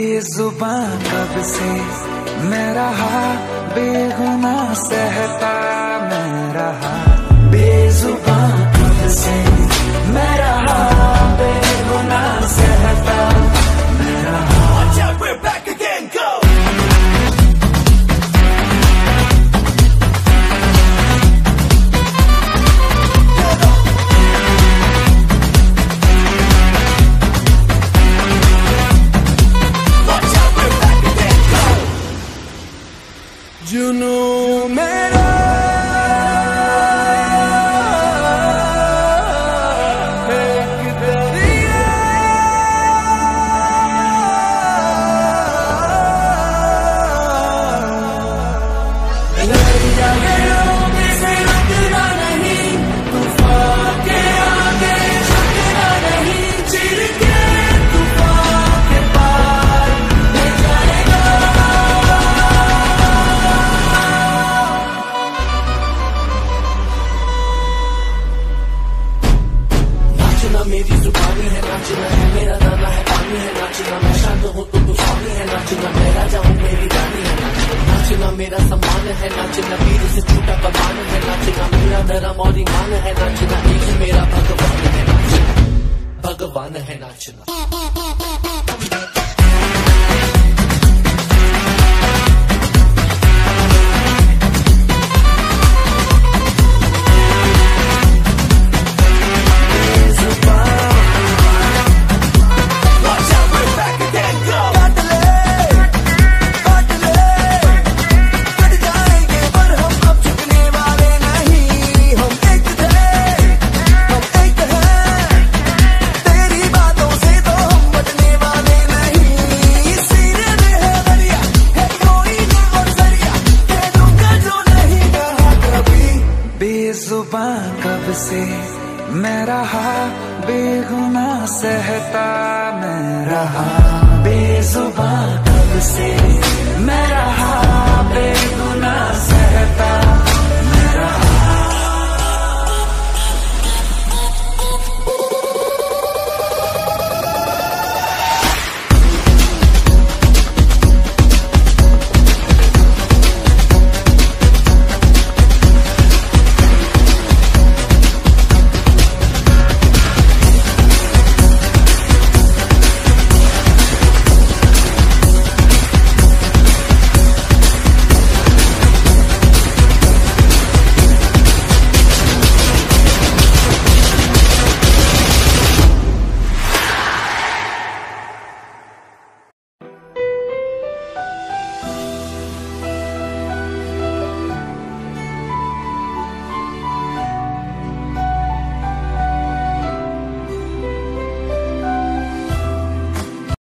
बेजुबान कब से मैं रहा, बेगुनाह सहता मैं रहा। बेजुबान कब से मैं रहा, बेगुनाह सहता मैं रहा। We're back again, go! जुनून मेरा एक दरिया, दरिया में से रुकना नहीं, तूफान के आगे झुकना नहीं, चिर के तूफान के पार ले जाएगा। नाचना मेरी जुबानी है, नाचना है मेरा गाना है, पानी है नाचना, मैं शांत हूँ तो तूफानी है नाचना, मैं राजा हूँ मेरी रानी है नाचना, मेरा सम्मान है नाचना, वीर से छूटा कमान है नाचना, मेरा धर्म और ईमान है नाचना, एक ही मेरा भगवान है नाचना, भगवान है नाचना। बेजुबान कब से मैं रहा, बेगुनाह सहता मैं रहा। बेजुबान